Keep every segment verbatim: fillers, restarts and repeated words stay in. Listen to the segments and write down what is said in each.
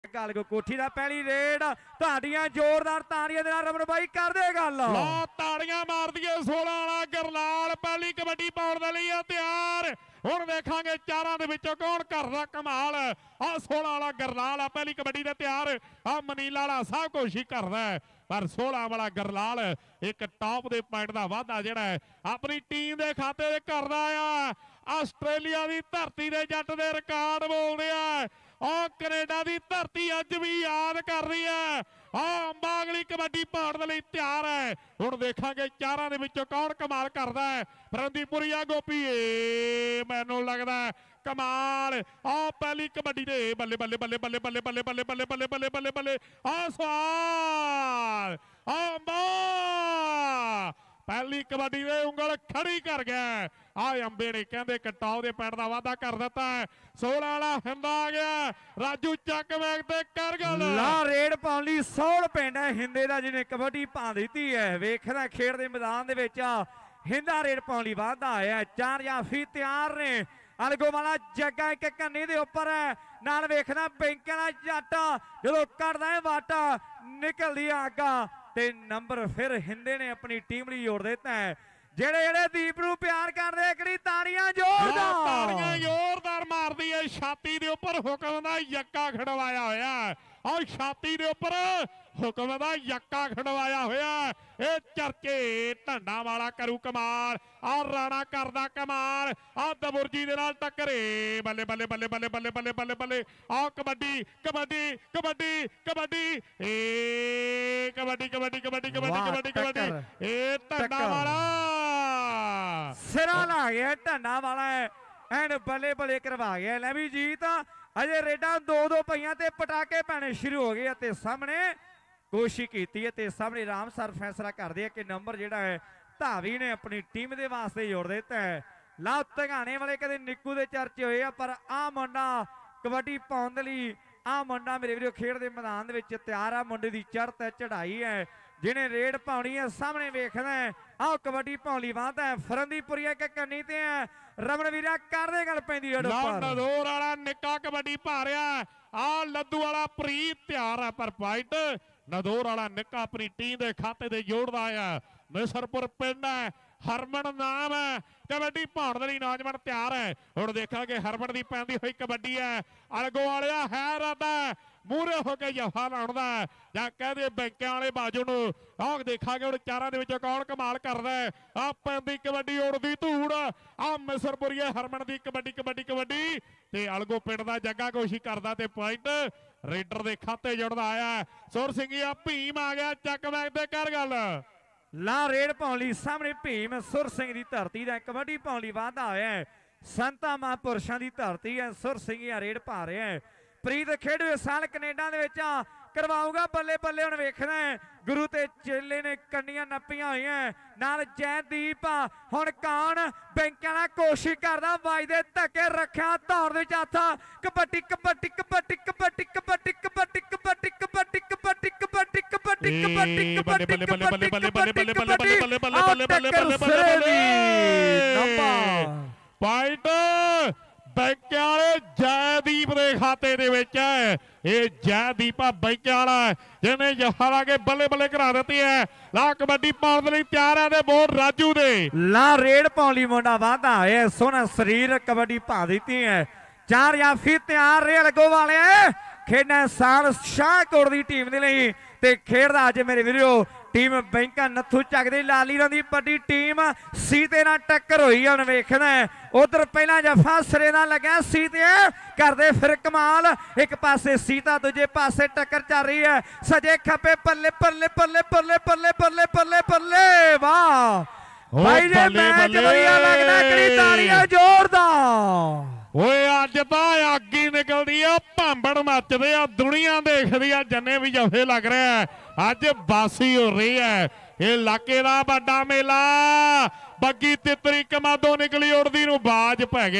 गल को कोठी दा पहली रेड ताड़ियां जोरदार ताड़ियां दे नाल रमन भाई कर दे गल ला ताड़ियां मार दिए सोलह वाला गरनाल पहली कबड्डी पाउण दे लई तैयार हुण वेखांगे चारां दे विचों कौन करदा कमाल आ सोलह वाला गरनाल पहली कबड्डी दे तैयार आ मनीला वाला सब कुछ ही करदा पर सोलह वाला गरनाल एक टॉप दे पॉइंट दा वाधा जिहड़ा अपनी टीम दे खाते करदा आ आस्ट्रेलिया दी धरती दे जट दे रिकार्ड बोलदे आ और कनेडा की धरती अज भी याद कर रही है अंबा अगली कबड्डी पाउण दे लई तैयार है हुण देखांगे चारां दे विचों कौन कमाल करदा है फरंदीपुरिया गोपी ए मैनूं लगदा कमाल आ पहली कबड्डी दे बल्ले बल्ले बल्ले बल्ले बल्ले बल्ले बल्ले बल्ले बल्ले बल्ले बल्ले बल्ले आ सवाल अंबा पहली कबड्डी दे उंगल खड़ी कर गया आ अंबे ने कहते कटाव दे पैण दा वादा कर दिता है सोलह वाला हिंदा आ गया राजू चक बैग ते कर गल ला रेड पाउण लई सौल पिंड है हिंदे दा जिहने कबड्डी पा दित्ती है वेखदा खेड दे मैदान दे विच हिंदा रेड पाउण लई वादा आया चार जाफी तैयार ने अलगो वाला जग्गा एक कन्नी दे उपर है नाल वेखदा बैंके दा जट जदों करदा है वाटा निकलदी आगा ते नंबर फिर हिंदे ने अपनी टीम लई जोड़ दिता है जेड़े जेड़े दीप नूं प्यार करदे इकड़ी ताड़ियां जोरदार ताड़ियां जोरदार मारदी है छाती दे उपर हुक्म दा यक्का खड़वाया होया और छाती दे उपर हुक्म दा यक्का खड़वाया होया ए चरके ढंडा वाला करू कमाल और राणा करदा कमाल आ दबुरजी दे नाल टक्करे बल्ले बल्ले बल्ले बल्ले बल्ले बल्ले बल्ले बल्ले आ कबड्डी कबड्डी कबड्डी कबड्डी ए कबड्डी कबड्डी कबड्डी कबड्डी कबड्डी कबड्डी ए ढंडा वाला सिरा ला गया ढंडा वाला एंड बल्ले बल्ले करवा गया ले भी जीत अजे रेडा दो दो पईयां ते पटाके पैने शुरू हो गए सामने कोशिश की है सामने राम सर फैसला कर दिया कि नंबर जिहड़ा है धावी ने अपनी टीम के वास्ते जोड़ दिता है ला तगाने वाले कदे निक्कू के चर्चे हुए पर आ मुंडा कबड्डी पाउण दे लई आ मुंडा मेरे वीरो खेड दे मैदान दे विच तैयार आ मुंडे दी चढ़त है चढ़ाई है जिन्हें रेड पाउणी है सामने वेखदा है आओ कबड्डी पाउण लई वादा है फरंदीपुरिया के कन्नी ते है रमन वीरा कर दे गल पैंदी रेड पर नदौर वाला निक्का कबड्डी पा रहा आ लद्दू वाला प्रीत तैयार है पर पॉइंट नदौर वाला निक्का अपनी टीम के खाते दे जोड़दा है मिसरपुर पिंड है हरमन नाम है कबड्डी पाउण दे लई नौजवान तैयार है हुण देखांगे हरमन दी पैंदी हुई कबड्डी है अलगो वालिया है रादा मूरे होके जफा लाउण दा जां कहदे बैंकां वाले बाजू नूं आह देखांगे हुण चारां दे विचों कौन कमाल करदा है आ पैंदी कबड्डी उड़दी धूड़ आ मिसरपुरीए हरमन दी कबड्डी कबड्डी कबड्डी ते अलगो पिंड दा जग्गा कोशिश करदा ते पॉइंट रेडर दे खाते जुड़दा आया सुर सिंघिया भीम आ गया चक बैग ते कर गल ला रेड पाउण लई सामने भीम सुर सिंह दी धरती दा कबड्डी पाउण लई वादा होया है संता महापुरुषां दी धरती है सुर सिंघिया रेड पा रहा है प्रीत खेडवे साल कनेडा दे विच करवाऊगा बल्ले बल्ले हुण वेखना है गुरु ते चेले ने कन्नियां नप्पियां होईयां नाल जयदीप हुण कान बैंकां दा कोशिश करदा वाजदे धक्के रखिया दौड़ दे हत्थ कबड्डी कबड्डी कबड्डी कबड्डी कबड्डी कबड्डी कबड्डी कबड्डी कबड्डी कबड्डी कबड्डी कबड्डी कबड्डी कबड्डी कबड्डी पॉइंट बैंकां वाले जयदीप के खाते दे विच है ये जयदीप बैंकां वाला जिन्हें जफा ला के बल्ले बल्ले करा देती है ला कबड्डी पाउण दे लई तैयार है बोल राजू दे ला रेड पाउण लई मुंडा वादा है सोहना शरीर कबड्डी पा दी है चार जाफी तैयार रहे लगो वाले खेडना साल शाहकोट की टीम दे लई ते खेडदा अज मेरे वीरो टीम बैंका नथू चक दी लाली दी बड़ी टीम सीते नाल टक्कर हुई हुण वेखना उधर पहला जफा सिरे नाल लग्या सीते करदे फिर कमाल एक पासे सीता दूजे पासे टक्कर चल रही है सजे खपे पल्ले पल्ले पल्ले पल्ले पल्ले पल्ले पल्ले पल्ले वाह भाई जे मैच बढ़िया लगदा कड़ी तालियां जोरदार ओए अज तां अग ही निकलदी आ भांबड़ मचदे आ दुनिया देखदी आ जन्ने भी जफे लग रहा है अज बासी हो रही है ये इलाके दा बड़ा मेला बग्गी तितरी कमादों निकली उड़दी नूं बाज पै गया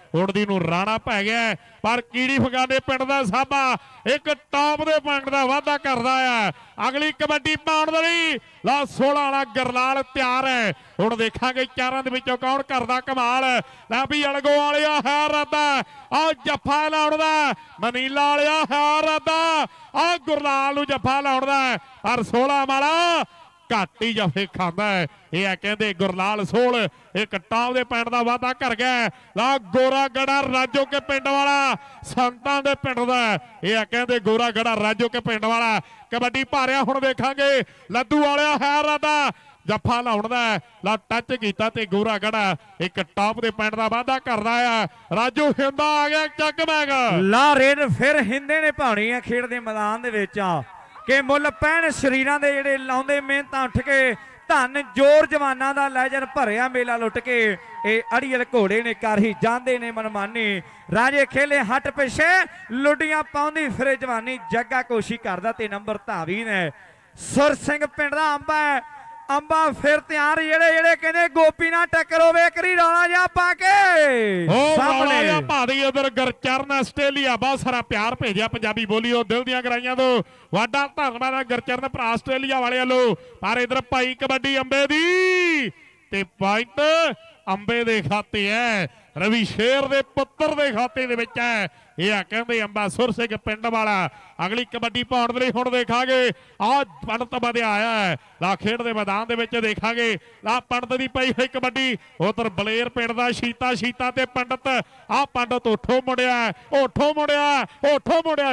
ਉੜਦੀ ਨੂੰ ਰਾਣਾ ਪੈ ਗਿਆ ਪਰ ਕੀੜੀ ਫਗਾਨੇ ਪਿੰਡ ਦਾ ਸਾਬਾ ਇੱਕ ਟਾਪ ਦੇ ਪੁਆਇੰਟ ਦਾ ਵਾਅਦਾ ਕਰਦਾ ਆ। ਅਗਲੀ ਕਬੱਡੀ ਪਾਉਣ ਦੇ ਲਈ ਲਾ ਸੋਲਾਂ ਵਾਲਾ ਗਰਲਾਲ ਤਿਆਰ ਹੈ। ਹੁਣ ਦੇਖਾਂਗੇ ਚਾਰਾਂ ਦੇ ਵਿੱਚੋਂ ਕੌਣ ਕਰਦਾ ਕਮਾਲ। ਲੈ ਵੀ ਅਲਗੋ ਵਾਲਿਆ ਹੈ ਰਾਦਾ ਆ ਜੱਫਾ ਲਾਉਣ ਦਾ, ਮਨੀਲਾ ਵਾਲਿਆ ਹੈ ਰਾਦਾ ਆ ਗੁਰਲਾਲ ਨੂੰ ਜੱਫਾ ਲਾਉਣ ਦਾ ਪਰ ਸੋਲਾਂ ਵਾਲਾ ਘੱਟ ਹੀ ਜਫੇ ਖਾਂਦਾ ਹੈ। ਇਹ ਆ ਕਹਿੰਦੇ ਗੁਰਲਾਲ ਸੋਲ ਇੱਕ ਟਾਪ ਦੇ ਪਿੰਡ ਦਾ ਵਾਅਦਾ ਕਰ ਗਿਆ। ਲਾ ਗੋਰਾ ਗੜਾ ਰਾਜੋ ਕੇ ਪਿੰਡ ਵਾਲਾ ਸੰਤਾਂ ਦੇ ਪਿੰਡ ਦਾ ਇਹ ਆ ਕਹਿੰਦੇ ਗੋਰਾ ਗੜਾ ਰਾਜੋ ਕੇ ਪਿੰਡ ਵਾਲਾ ਕਬੱਡੀ ਭਾਰਿਆ। ਹੁਣ ਵੇਖਾਂਗੇ ਲੱਦੂ ਵਾਲਿਆ ਹੈ ਰਾਦਾ ਜੱਫਾ ਲਾਉਣ ਦਾ ਲਾ ਟੱਚ ਕੀਤਾ ਤੇ ਗੋਰਾ ਗੜਾ ਇੱਕ ਟਾਪ ਦੇ ਪਿੰਡ ਦਾ ਵਾਅਦਾ ਕਰਦਾ ਆ। ਰਾਜੂ ਹਿੰਦਾ ਆ ਗਿਆ ਚੱਕ ਮੈਗ ਲਾ ਰੇਡ ਫਿਰ ਹਿੰਦੇ ਨੇ ਪਾਉਣੀ ਆ ਖੇਡ ਦੇ ਮੈਦਾਨ ਦੇ ਵਿੱਚ ਆ ਕਿ ਮੁੱਲ ਪੈਣ ਸਰੀਰਾਂ ਦੇ ਜਿਹੜੇ ਲਾਉਂਦੇ ਮਿਹਨਤਾਂ ਉੱਠ ਕੇ ਧਨ ਜੋਰ ਜਵਾਨਾਂ ਦਾ ਲੈਜਨ ਭਰਿਆ ਮੇਲਾ ਲੁੱਟ ਕੇ ਇਹ ਅੜੀਅਲ ਘੋੜੇ ਨੇ ਕਰ ਹੀ ਜਾਂਦੇ ਨੇ ਮਨਮਾਨੀ। ਰਾਜੇ ਖੇਲੇ ਹੱਟ ਪਿੱਛੇ ਲੁੱਡੀਆਂ ਪਾਉਂਦੀ ਫਿਰੇ ਜਵਾਨੀ ਜੱਗਾ ਕੋਸ਼ੀ ਕਰਦਾ ਤੇ ਨੰਬਰ ਧਾਵੀ ਨੇ ਸੁਰ ਸਿੰਘ ਪਿੰਡ ਦਾ ਅੰਬਾ ਹੈ। ਅੰਬਾ ਫਿਰ ਤਿਆਰ ਜਿਹੜੇ ਜਿਹੜੇ ਕਹਿੰਦੇ ਗੋਪੀ ਨਾਲ ਟੱਕਰ ਹੋਵੇ ਕਰੀ ਰੌਲਾ ਜਾ ਪਾ ਕੇ ਸਾਹਮਣੇ ਭਾਦੀ ਉਧਰ ਗਰਚਰਨ ਆਸਟ੍ਰੇਲੀਆ ਬਹੁਤ ਸਾਰਾ ਪਿਆਰ ਭੇਜਿਆ ਪੰਜਾਬੀ ਬੋਲੀਓ ਦਿਲ ਦੀਆਂ ਗਰਾਈਆਂ ਤੋਂ ਵਾਡਾ ਧੰਨਵਾਦ ਹੈ ਗਰਚਰਨ ਭਰਾ ਆਸਟ੍ਰੇਲੀਆ ਵਾਲੇ ਵੱਲੋਂ। ਪਰ ਇਧਰ ਭਾਈ ਕਬੱਡੀ ਅੰਬੇ ਦੀ ਤੇ ਪੁਆਇੰਟ ਅੰਬੇ ਦੇ ਖਾਤੇ ਹੈ, ਰਵੀ ਸ਼ੇਰ ਦੇ ਪੁੱਤਰ ਦੇ ਖਾਤੇ ਦੇ ਵਿੱਚ ਹੈ। ਇਹ ਆ ਕਹਿੰਦੇ ਅੰਬਾ ਸੁਰ ਸਿੰਘ ਪਿੰਡ ਵਾਲਾ। ਅਗਲੀ ਕਬੱਡੀ ਪਾਉਣ ਦੇ ਲਈ ਹੁਣ ਦੇਖਾਂਗੇ ਆ ਪੰਡਤ ਵਧਿਆ ਆਇਆ ਹੈ ਲਾ ਖੇਡ ਦੇ ਮੈਦਾਨ ਦੇ ਵਿੱਚ ਦੇਖਾਂਗੇ ਲਾ ਪੰਡਤ ਦੀ ਪਈ ਹੋਈ ਕਬੱਡੀ ਉਧਰ ਬਲੇਰ ਪਿੰਡ ਦਾ ਸ਼ੀਤਾ ਸ਼ੀਤਾ ਤੇ ਪੰਡਤ ਆ ਪੰਡਤ ਉਠੋ ਮੁੜਿਆ ਉਠੋ ਮੁੜਿਆ ਉਠੋ ਮੁੜਿਆ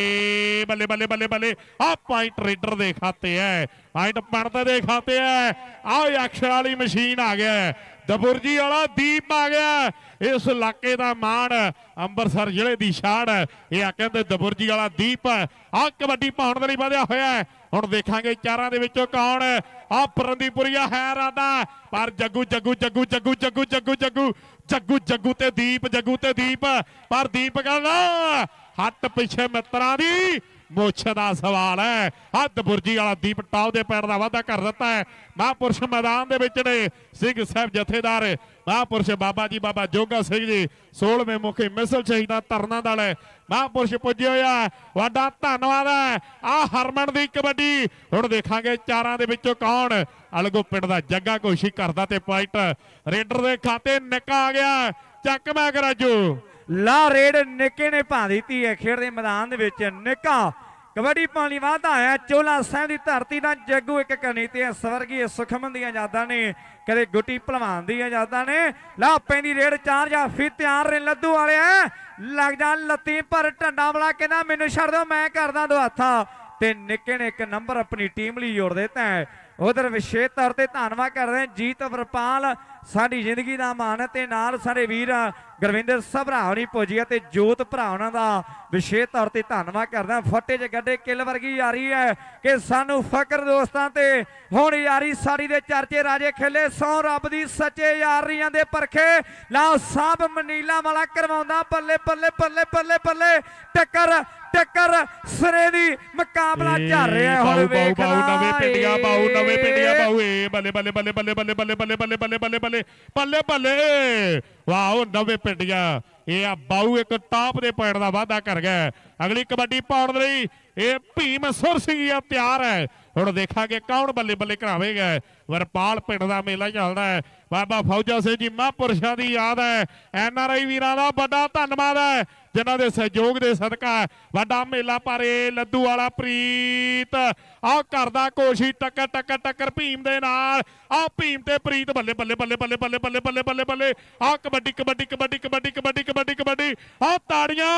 ਏ ਬੱਲੇ ਬੱਲੇ ਬੱਲੇ ਬੱਲੇ ਆ ਪੁਆਇੰਟ ਰੇਡਰ ਦੇ ਖਾਤੇ ਹੈ, ਪੁਆਇੰਟ ਪੰਡਤ ਦੇ ਖਾਤੇ ਹੈ। ਆ ਅਕਸ਼ਰ ਵਾਲੀ ਮਸ਼ੀਨ ਆ ਗਿਆ, ਦਬੁਰਜੀ ਵਾਲਾ ਦੀਪ ਆ ਗਿਆ। ਇਸ ਇਲਾਕੇ ਦਾ ਮਾਣ ਅੰਮ੍ਰਿਤਸਰ ਜ਼ਿਲ੍ਹੇ ਦੀ ਸ਼ਾਨ ਇਹ ਆ ਕਹਿੰਦੇ ਦਬੁਰਜੀ ਵਾਲਾ ਦੀਪ ਆ ਕਬੱਡੀ ਪਾਉਣ ਦੇ ਲਈ ਵਧਿਆ ਹੋਇਆ। ਹੁਣ ਦੇਖਾਂਗੇ ਚਾਰਾਂ ਦੇ ਵਿੱਚੋਂ ਕੌਣ ਆ ਪਰੰਦੀਪੁਰੀਆ ਹੈ ਰਾਦਾ ਪਰ ਜੱਗੂ ਜੱਗੂ ਜੱਗੂ ਜੱਗੂ ਜੱਗੂ ਜੱਗੂ ਜੱਗੂ ਜੱਗੂ ਜੱਗੂ ਤੇ ਦੀਪ ਜੱਗੂ ਤੇ ਦੀਪ ਪਰ ਦੀਪ ਕਹਿੰਦਾ ਹੱਟ ਪਿੱਛੇ ਮਿੱਤਰਾਂ ਦੀ ਮੁੱਛ ਦਾ ਸਵਾਲ ਹੈ। ਹੱਦ ਬੁਰਜੀ ਵਾਲਾ ਦੀਪ ਟਾਪ ਦੇ ਪੈਰ ਦਾ ਵਾਅਦਾ ਕਰ ਦਿੱਤਾ ਹੈ। ਮਹਾਂਪੁਰਸ਼ ਮੈਦਾਨ ਦੇ ਵਿੱਚ ਨੇ ਸਿੰਘ ਸਾਹਿਬ ਜਥੇਦਾਰ ਮਹਾਂਪੁਰਸ਼ ਬਾਬਾ ਜੀ ਬਾਬਾ ਜੋਗਾ ਸਿੰਘ ਜੀ ਸੋਲਵੇਂ ਮੁਖੀ ਮਿਸਲ ਸ਼ਹੀਦਾਂ ਧਰਨਾ ਦਲ ਮਹਾਂਪੁਰਸ਼ ਪੁੱਜੇ ਹੋਇਆ ਵੱਡਾ ਧੰਨਵਾਦ ਹੈ। ਆ ਹਰਮਨ ਦੀ ਕਬੱਡੀ ਹੁਣ ਦੇਖਾਂਗੇ ਚਾਰਾਂ ਦੇ ਵਿੱਚੋਂ ਕੌਣ। ਅਲਗੋ ਪਿੰਡ ਦਾ ਜੱਗਾ ਕੋਸ਼ੀ ਕਰਦਾ ਤੇ ਪੁਆਇੰਟ ਰੇਡਰ ਦੇ ਖਾਤੇ ਨਿੱਕਾ ਆ ਗਿਆ ਚੱਕ ਮੈਂ ਰਾਜੂ ਲਾ ਰੇਡ ਨਿੱਕੇ ਨੇ ਪਾ ਦਿੱਤੀ ਹੈ ਖੇਡ ਦੇ ਮੈਦਾਨ ਦੇ ਵਿੱਚ। ਨਿੱਕਾ ਕਬੱਡੀ ਪਾਣੀ ਵਾਧਾ ਆਇਆ ਚੋਲਾ ਸਾਹਿਬ ਦੀ ਧਰਤੀ ਦਾ ਜੱਗੂ ਇੱਕ ਕਰਨੀ ਤੇ ਸਵਰਗੀ ਸੁਖਮਨ ਦੀਆਂ ਯਾਦਾਂ ਨੇ ਕਦੇ ਗੁੱਟੀ ਭਲਵਾਨ ਦੀਆਂ ਯਾਦਾਂ ਨੇ। ਲਾ ਪੈਂਦੀ ਰੇਡ ਚਾਰ ਜਾਂ ਫਿਰ ਤਿਆਰ ਨੇ ਲੱਦੂ ਵਾਲੇ ਲੱਗ ਜਾ ਲੱਤੀ ਪਰ ਢੰਡਾ ਵਾਲਾ ਕਹਿੰਦਾ ਮੈਨੂੰ ਛੱਡ ਦਿਓ ਮੈਂ ਕਰਦਾ ਦੋ ਹੱਥਾਂ ਤੇ ਨਿੱਕੇ ਨੇ ਇੱਕ ਨੰਬਰ ਆਪਣੀ ਟੀਮ ਲਈ ਜੋੜ ਦਿੱਤਾ ਹੈ। ਉਧਰ ਵਿਸ਼ੇਸ਼ ਤੌਰ ਤੇ ਧੰਨਵਾਦ ਕਰਦੇ ਜੀਤ ਵਰਪਾਲ ਸਾਡੀ ਜ਼ਿੰਦਗੀ ਦਾ ਮਾਣ ਤੇ ਨਾਲ ਸਾਡੇ ਵੀਰ ਗੁਰਵਿੰਦਰ ਭਰਾ ਹੋਣੀ ਪੁੱਜੀ ਤੇ ਜੋਤ ਭਰਾ ਉਹਨਾਂ ਦਾ ਵਿਸ਼ੇਸ਼ ਤੌਰ ਤੇ ਧੰਨਵਾਦ ਕਰਦਾ। ਫੱਟੇ 'ਚ ਗੱਡੇ ਕਿੱਲ ਵਰਗੀ ਯਾਰੀ ਹੈ ਕਿ ਸਾਨੂੰ ਫਕਰ ਦੋਸਤਾਂ ਤੇ ਹੁਣ ਯਾਰੀ ਸਾਡੀ ਦੇ ਚਰਚੇ ਰਾਜੇ ਖੇਲੇ ਸੌ ਰੱਬ ਦੀ ਸੱਚੇ ਯਾਰੀਆਂ ਦੇ ਪਰਖੇ ਲਾ ਸਾਹਿਬ ਮਨੀਲਾ ਵਾਲਾ ਕਰਵਾਉਂਦਾ ਬੱਲੇ ਬੱਲੇ ਬੱਲੇ ਬੱਲੇ ਬੱਲੇ ਟੱਕਰ ਟੱਕਰ ਸਿਰੇ ਦੀ ਮੁਕਾਬਲਾ ਚੱਲ ਰਿਹਾ ਹੁਣ ਵੇਖਣਾ ਨਵੇਂ ਪਿੰਡੀਆਂ ਬਾਉ ਨਵੇਂ ਪਿੰਡੀਆਂ ਬਾਉ ਏ ਬੱਲੇ ਬੱਲੇ ਬੱਲੇ ਬੱਲੇ ਬੱਲੇ ਬੱਲੇ ਬੱਲੇ ਬੱਲੇ ਬੱਲੇ ਬੱਲੇ ਬੱਲੇ ਬੱਲੇ ਬੱਲੇ ਵਾਓ ਨਵੇਂ ਪਿੰਡੀਆਂ ਇਹ ਆ ਬਾਉ ਇੱਕ ਟਾਪ ਦੇ ਪੁਆਇੰਟ ਦਾ ਵਾਅਦਾ ਕਰ ਗਿਆ। ਅਗਲੀ ਕਬੱਡੀ ਪਾਉਣ ਦੇ ਲਈ ਇਹ ਭੀਮ ਸੁਰ ਸਿੰਘ ਆ ਤਿਆਰ ਹੈ। ਹੁਣ ਦੇਖਾਂਗੇ ਕੌਣ ਬੱਲੇ ਬੱਲੇ ਕਰਾਵੇਗਾ। ਵਰਪਾਲ ਪਿੰਡ ਦਾ ਮੇਲਾ ਚੱਲਦਾ ਹੈ। ਬਾਬਾ ਫੌਜਾ ਸਿੰਘ ਜੀ ਮਹਾਂਪੁਰਸ਼ਾਂ ਦੀ ਯਾਦ ਹੈ। ਐਨ ਆਰ ਆਈ ਵੀਰਾਂ ਦਾ ਵੱਡਾ ਧੰਨਵਾਦ ਹੈ ਜਿਨ੍ਹਾਂ ਦੇ ਸਹਿਯੋਗ ਦੇ ਸਦਕਾ ਵੱਡਾ ਮੇਲਾ ਪਾਰੇ ਲੱਦੂ ਵਾਲਾ ਪ੍ਰੀਤ ਆਹ ਕਰਦਾ ਕੋਸ਼ਿਸ਼ ਟੱਕਰ ਟੱਕਰ ਟੱਕਰ ਭੀਮ ਦੇ ਨਾਲ ਆਹ ਭੀਮ ਤੇ ਪ੍ਰੀਤ ਬੱਲੇ ਬੱਲੇ ਬੱਲੇ ਬੱਲੇ ਬੱਲੇ ਬੱਲੇ ਬੱਲੇ ਬੱਲੇ ਬੱਲੇ ਆਹ ਕਬੱਡੀ ਕਬੱਡੀ ਕਬੱਡੀ ਕਬੱਡੀ ਕਬੱਡੀ ਕਬੱਡੀ ਕਬੱਡੀ ਆਹ ਤਾੜੀਆਂ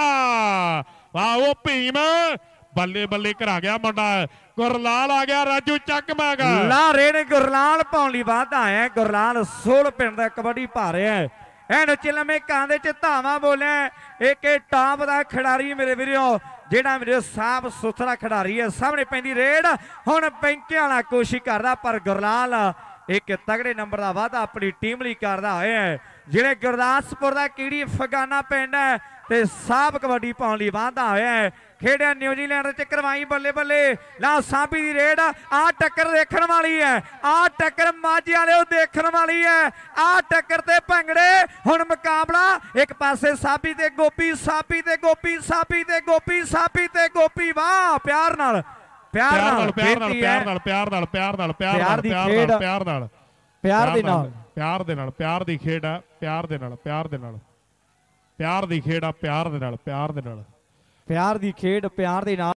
ਵਾਹ ਉਹ ਭੀਮ ਬੱਲੇ ਬੱਲੇ ਕਰਾ ਗਿਆ ਮੁੰਡਾ। ਗੁਰਲਾਲ ਆ ਗਿਆ ਰਾਜੂ ਚੱਕ ਮੈਗ ਲਾ ਰੇਡ ਗੁਰਲਾਲ ਪਾਉਣ ਲਈ ਵਾਧਾ ਆਇਆ। ਗੁਰਲਾਲ ਸੋਲ ਪਿੰਡ ਦਾ ਕਬੱਡੀ ਪਾ ਰਿਹਾ ਹੈ। ਐਨ ਚਲਮੇ ਕਾਂਦੇ ਚ ਧਾਵਾ ਬੋਲਿਆ ਇੱਕ ਟਾਪ ਦਾ ਖਿਡਾਰੀ ਮੇਰੇ ਵੀਰੋ ਜਿਹੜਾ ਮੇਰੇ ਸਾਫ ਸੁਥਰਾ ਖਿਡਾਰੀ ਹੈ। ਸਾਹਮਣੇ ਪੈਂਦੀ ਰੇਡ ਹੁਣ ਬੈਂਕੇ ਵਾਲਾ ਕੋਸ਼ਿਸ਼ ਕਰਦਾ ਪਰ ਗੁਰਲਾਲ ਇੱਕ ਤਗੜੇ ਨੰਬਰ ਦਾ ਵਾਅਦਾ ਆਪਣੀ ਟੀਮ ਲਈ ਕਰਦਾ ਹੋਇਆ। ਜਿਹੜੇ ਗੁਰਦਾਸਪੁਰ ਦਾ ਕੀੜੀ ਫਗਾਨਾ ਪਿੰਡ ਹੈ ਤੇ ਸਾਫ ਕਬੱਡੀ ਪਾਉਣ ਲਈ ਵਾਧਾ ਹੋਇਆ ਖੇਡਿਆ ਨਿਊਜ਼ੀਲੈਂਡ ਚ ਕਰਵਾਈ ਬੱਲੇ ਬੱਲੇ ਲਾ ਸਾਬੀ ਦੀ ਰੇਡ ਆ ਟੱਕਰ ਦੇਖਣ ਵਾਲੀ ਹੈ ਆ ਟੱਕਰ ਮਾਝੇ ਵਾਲਿਓ ਦੇਖਣ ਵਾਲੀ ਹੈ ਆ ਟੱਕਰ ਤੇ ਭੰਗੜੇ ਹੁਣ ਮੁਕਾਬਲਾ ਇੱਕ ਪਾਸੇ ਸਾਬੀ ਤੇ ਗੋਪੀ ਸਾਬੀ ਤੇ ਗੋਪੀ ਸਾਬੀ ਤੇ ਗੋਪੀ ਸਾਬੀ ਤੇ ਗੋਪੀ ਵਾਹ ਪਿਆਰ ਨਾਲ ਪਿਆਰ ਨਾਲ ਪਿਆਰ ਨਾਲ ਪਿਆਰ ਨਾਲ ਪਿਆਰ ਨਾਲ ਪਿਆਰ ਨਾਲ ਪਿਆਰ ਨਾਲ ਪਿਆਰ ਨਾਲ ਪਿਆਰ ਨਾਲ ਪਿਆਰ ਦੇ ਨਾਲ ਪਿਆਰ ਦੇ ਨਾਲ ਪਿਆਰ ਦੀ ਖੇਡ ਆ ਪਿਆਰ ਦੇ ਨਾਲ ਪਿਆਰ ਦੇ ਨਾਲ ਪਿਆਰ ਦੀ ਖੇਡ ਆ ਪਿਆਰ ਦੇ ਨਾਲ ਪਿਆਰ ਦੇ ਨਾਲ ਪਿਆਰ ਦੀ ਖੇਡ ਪਿਆਰ ਦੇ ਨਾਲ